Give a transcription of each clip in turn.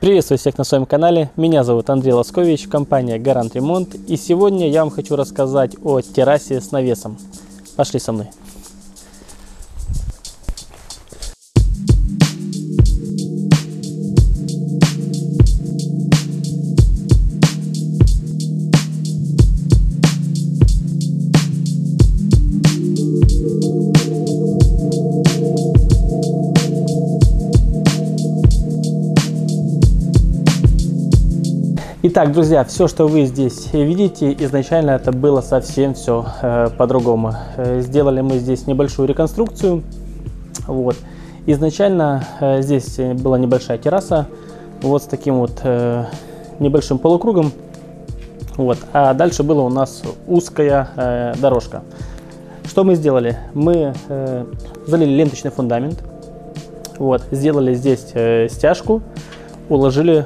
Приветствую всех на своем канале, меня зовут Андрей Лоскович, компания Гарант Ремонт, и сегодня я вам хочу рассказать о террасе с навесом. Пошли со мной. Итак, друзья, все, что вы здесь видите, изначально это было совсем все по-другому. Сделали мы здесь небольшую реконструкцию. Вот. Изначально здесь была небольшая терраса, вот с таким вот небольшим полукругом. Вот. А дальше была у нас узкая дорожка. Что мы сделали? Мы залили ленточный фундамент, вот, сделали здесь стяжку, уложили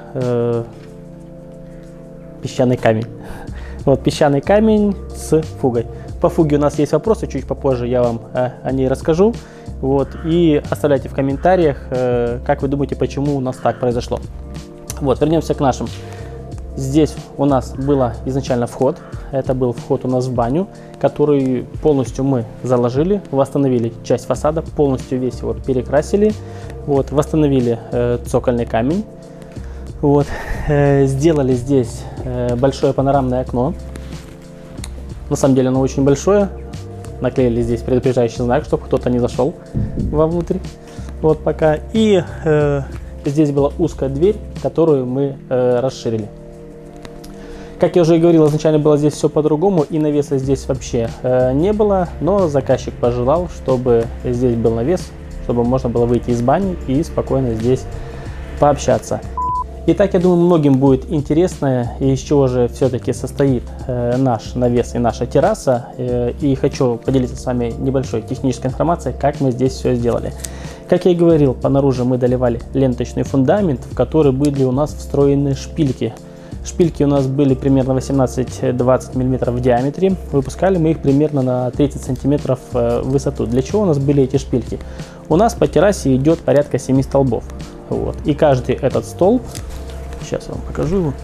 песчаный камень. Вот песчаный камень с фугой. По фуге у нас есть вопросы, чуть попозже я вам о ней расскажу. Вот, и оставляйте в комментариях, как вы думаете, почему у нас так произошло. Вот, вернемся к нашим. Здесь у нас был изначально вход. Это был вход у нас в баню, который полностью мы заложили, восстановили часть фасада, полностью весь его перекрасили. Вот, восстановили цокольный камень. Вот, сделали здесь большое панорамное окно. На самом деле оно очень большое. Наклеили здесь предупреждающий знак, чтобы кто-то не зашел вовнутрь. Вот пока. И здесь была узкая дверь, которую мы расширили. Как я уже говорил, изначально было здесь все по-другому, и навеса здесь вообще не было. Но заказчик пожелал, чтобы здесь был навес, чтобы можно было выйти из бани и спокойно здесь пообщаться. Итак, я думаю, многим будет интересно, из чего же все-таки состоит наш навес и наша терраса. И хочу поделиться с вами небольшой технической информацией, как мы здесь все сделали. Как я и говорил, понаружи мы доливали ленточный фундамент, в который были у нас встроены шпильки. Шпильки у нас были примерно 18-20 мм в диаметре. Выпускали мы их примерно на 30 см в высоту. Для чего у нас были эти шпильки? У нас по террасе идет порядка 7 столбов. Вот. И каждый этот столб, сейчас я вам покажу его,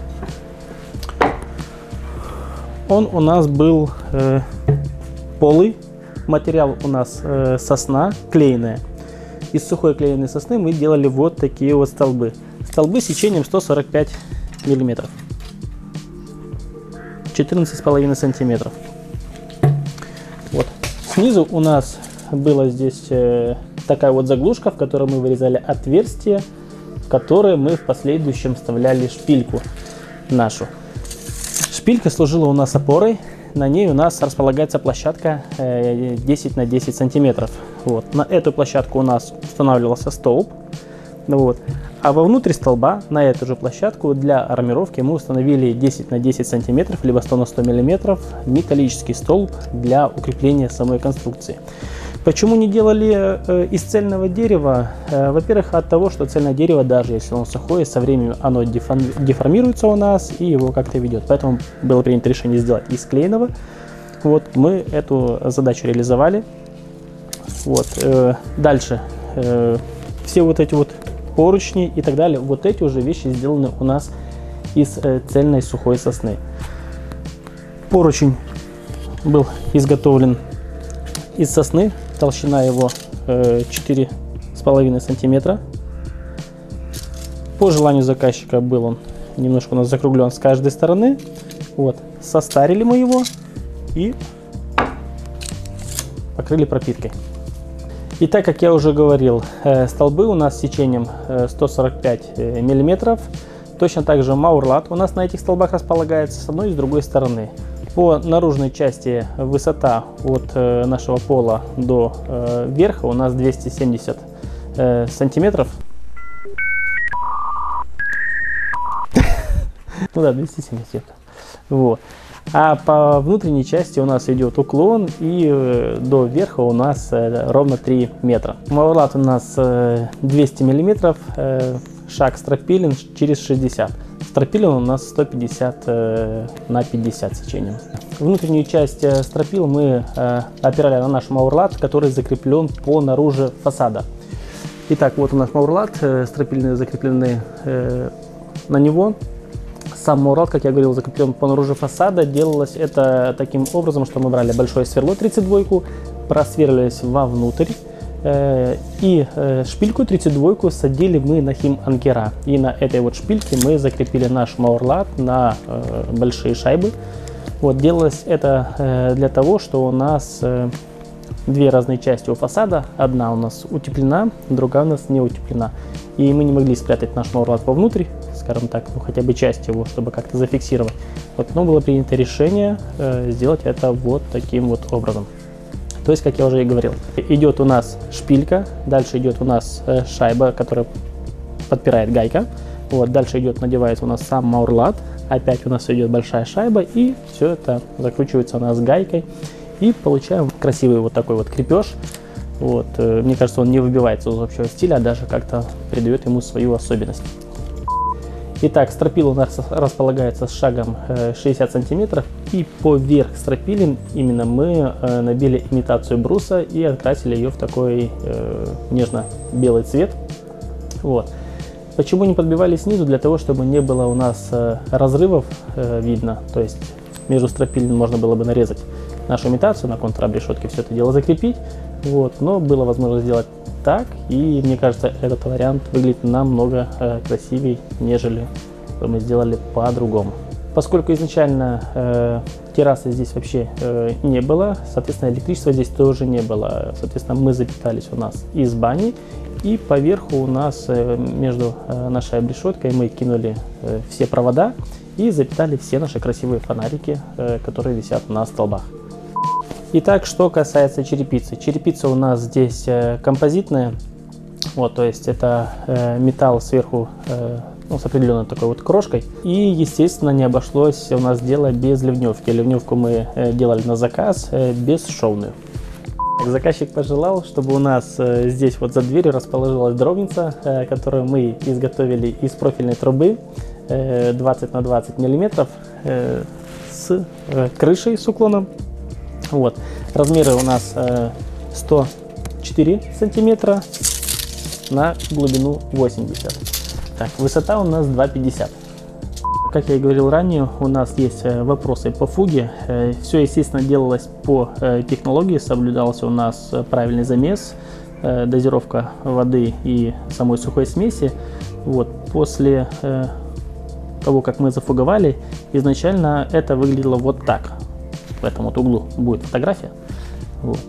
он у нас был полый, материал у нас сосна клееная. Из сухой клееной сосны мы делали вот такие вот столбы. Столбы сечением 145 мм, 14,5 сантиметров. Вот. Снизу у нас была здесь такая вот заглушка, в которой мы вырезали отверстие, в которое мы в последующем вставляли шпильку нашу. Шпилька служила у нас опорой, на ней у нас располагается площадка 10 на 10 сантиметров. Вот. На эту площадку у нас устанавливался столб, вот. А вовнутрь столба на эту же площадку для армировки мы установили 10 на 10 сантиметров, либо 100 на 100 миллиметров металлический столб для укрепления самой конструкции. Почему не делали из цельного дерева? Во-первых, от того, что цельное дерево, даже если оно сухое, со временем оно деформируется у нас и его как-то ведет. Поэтому было принято решение сделать из клееного. Вот, мы эту задачу реализовали. Вот, дальше все вот эти вот поручни и так далее, вот эти уже вещи сделаны у нас из цельной сухой сосны. Поручень был изготовлен из сосны, толщина его 4,5 сантиметра. По желанию заказчика был он немножко у нас закруглен с каждой стороны. Вот, состарили мы его и покрыли пропиткой. И так как я уже говорил, столбы у нас сечением 145 миллиметров. Точно так же маурлат у нас на этих столбах располагается с одной и с другой стороны. По наружной части высота от нашего пола до верха у нас 270 сантиметров. Ну да, 270. Вот. А по внутренней части у нас идет уклон, и до верха у нас ровно 3 метра. Маурлат у нас 200 миллиметров, шаг стропилен через 60. Стропилен у нас 150 на 50 сечением. Внутреннюю часть стропил мы опирали на наш маурлат, который закреплен по наружу фасада. Итак, вот у нас маурлат, стропильные закреплены на него. Сам Мауралат, как я говорил, закреплен по наружу фасада. Делалось это таким образом, что мы брали большое сверло 32, просверлились вовнутрь, и шпильку 32 садили мы на химанкера. И на этой вот шпильке мы закрепили наш Мауралат на большие шайбы. Вот, делалось это для того, что у нас две разные части у фасада. Одна у нас утеплена, другая у нас не утеплена. И мы не могли спрятать наш Мауралат вовнутрь, скажем так, ну хотя бы часть его, чтобы как-то зафиксировать. Вот, но было принято решение сделать это вот таким вот образом. То есть, как я уже и говорил, идет у нас шпилька, дальше идет у нас шайба, которая подпирает гайка. Вот, дальше идет, надевается у нас сам Мауралат, опять у нас идет большая шайба, и все это закручивается у нас гайкой. И получаем красивый вот такой вот крепеж. Вот, мне кажется, он не выбивается из общего стиля, а даже как-то придает ему свою особенность. Итак, стропила у нас располагается с шагом 60 сантиметров, и поверх стропилин именно мы набили имитацию бруса и окрасили ее в такой нежно-белый цвет. Вот. Почему не подбивали снизу? Для того, чтобы не было у нас разрывов видно, то есть между стропилин можно было бы нарезать нашу имитацию, на контрабрешетке все это дело закрепить, вот, но было возможно сделать так, и мне кажется, этот вариант выглядит намного красивее, нежели мы сделали по-другому. Поскольку изначально террасы здесь вообще не было, соответственно, электричества здесь тоже не было, соответственно, мы запитались у нас из бани, и поверху у нас между нашей обрешеткой мы кинули все провода и запитали все наши красивые фонарики, которые висят на столбах. Итак, что касается черепицы. Черепица у нас здесь композитная, вот, то есть это металл сверху ну, с определенной такой вот крошкой. И, естественно, не обошлось у нас дело без ливневки. Ливневку мы делали на заказ, бесшовную. Заказчик пожелал, чтобы у нас здесь вот за дверью расположилась дровница, которую мы изготовили из профильной трубы 20 на 20 миллиметров с крышей с уклоном. Вот. Размеры у нас 104 сантиметра на глубину 80. Так, высота у нас 2,50. Как я и говорил ранее, у нас есть вопросы по фуге. Все, естественно, делалось по технологии, соблюдался у нас правильный замес, дозировка воды и самой сухой смеси. Вот. После того, как мы зафуговали, изначально это выглядело вот так. В этом вот углу будет фотография. Вот.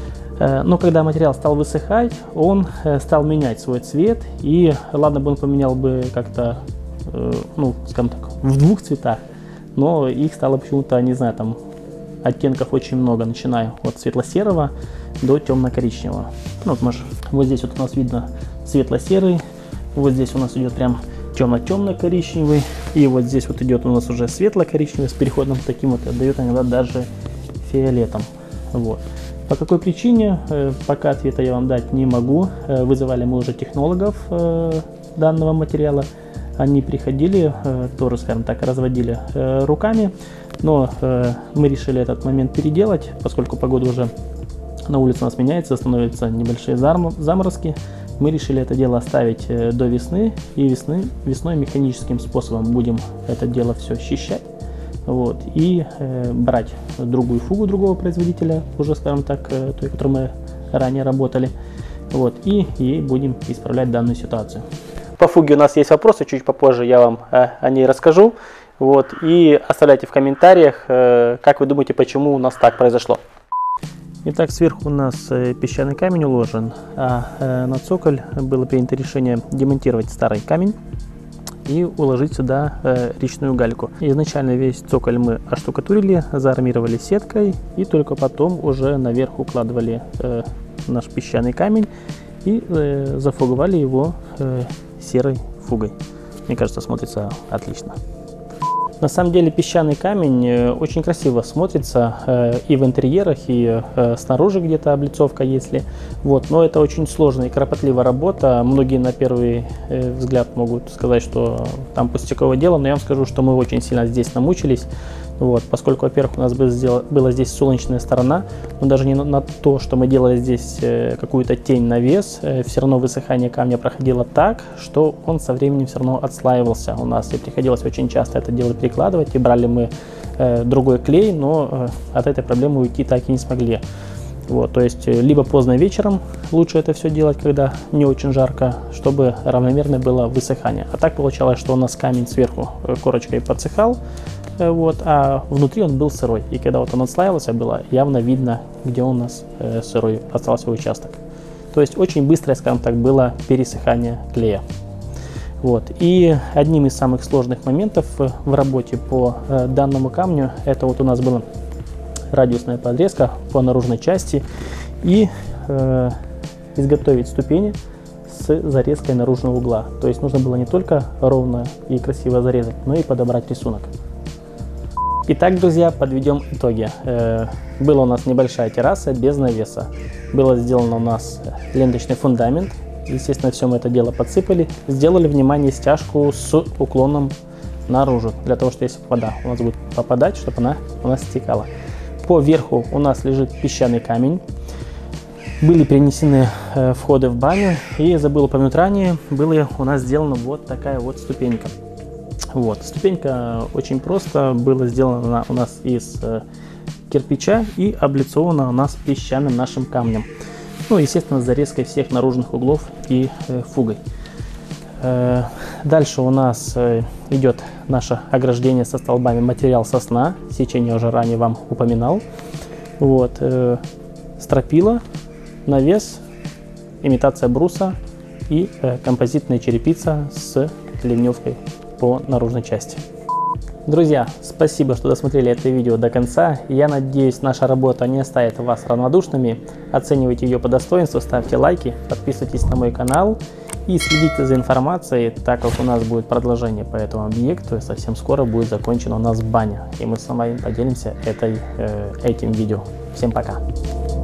Но когда материал стал высыхать, он стал менять свой цвет. И ладно бы он поменял бы как-то, ну, скажем так, в двух цветах, но их стало почему-то, не знаю, там оттенков очень много, начиная от светло-серого до темно-коричневого. Ну, вот здесь вот у нас видно светло-серый, вот здесь у нас идет прям темно-темно-коричневый, и вот здесь вот идет у нас уже светло-коричневый с переходом таким вот, отдает иногда даже фиолетом. Вот. По какой причине, пока ответа я вам дать не могу. Вызывали мы уже технологов данного материала, они приходили, тоже, скажем так, разводили руками, но мы решили этот момент переделать, поскольку погода уже на улице у нас меняется, становятся небольшие заморозки. Мы решили это дело оставить до весны, и весной механическим способом будем это дело все счищать, вот, и брать другую фугу другого производителя, уже, скажем так, той, которой мы ранее работали, вот, и ей будем исправлять данную ситуацию. По фуге у нас есть вопросы, чуть попозже я вам о ней расскажу, вот, и оставляйте в комментариях, как вы думаете, почему у нас так произошло. Итак, сверху у нас песчаный камень уложен, а на цоколь было принято решение демонтировать старый камень и уложить сюда речную гальку. Изначально весь цоколь мы оштукатурили, заармировали сеткой, и только потом уже наверх укладывали наш песчаный камень и зафуговали его серой фугой. Мне кажется, смотрится отлично. На самом деле песчаный камень очень красиво смотрится и в интерьерах, и снаружи где-то облицовка, если. Вот. Но это очень сложная и кропотливая работа. Многие на первый взгляд могут сказать, что там пустяковое дело, но я вам скажу, что мы очень сильно здесь намучились. Вот, поскольку, во-первых, у нас была здесь солнечная сторона, но даже не на то, что мы делали здесь какую-то тень навес, все равно высыхание камня проходило так, что он со временем все равно отслаивался у нас, и приходилось очень часто это дело перекладывать, и брали мы другой клей, но от этой проблемы уйти так и не смогли. Вот, то есть либо поздно вечером лучше это все делать, когда не очень жарко, чтобы равномерно было высыхание. А так получалось, что у нас камень сверху корочкой подсыхал, вот, а внутри он был сырой. И когда вот он отслаивался, было явно видно, где у нас сырой остался участок. То есть очень быстрое, скажем так, было пересыхание клея. Вот. И одним из самых сложных моментов в работе по данному камню, это вот у нас была радиусная подрезка по наружной части и изготовить ступени с зарезкой наружного угла. То есть нужно было не только ровно и красиво зарезать, но и подобрать рисунок. Итак, друзья, подведем итоги. Была у нас небольшая терраса без навеса. Было сделано у нас ленточный фундамент. Естественно, все мы это дело подсыпали. Сделали, внимание, стяжку с уклоном наружу, для того, что если вода у нас будет попадать, чтобы она у нас стекала. По верху у нас лежит песчаный камень. Были перенесены входы в баню. И забыл упомянуть ранее, была у нас сделана вот такая вот ступенька. Вот. Ступенька очень просто была сделана у нас из кирпича и облицована у нас песчаным нашим камнем. Ну, естественно, с зарезкой всех наружных углов и фугой. Дальше у нас идет наше ограждение со столбами, материал сосна, сечение я уже ранее вам упоминал. Вот. Стропила, навес, имитация бруса и композитная черепица с ливневкой по наружной части. Друзья, спасибо, что досмотрели это видео до конца. Я надеюсь, наша работа не оставит вас равнодушными. Оценивайте ее по достоинству, ставьте лайки, подписывайтесь на мой канал и следите за информацией, так как у нас будет продолжение по этому объекту. И совсем скоро будет закончена у нас баня. И мы с вами поделимся этим видео. Всем пока!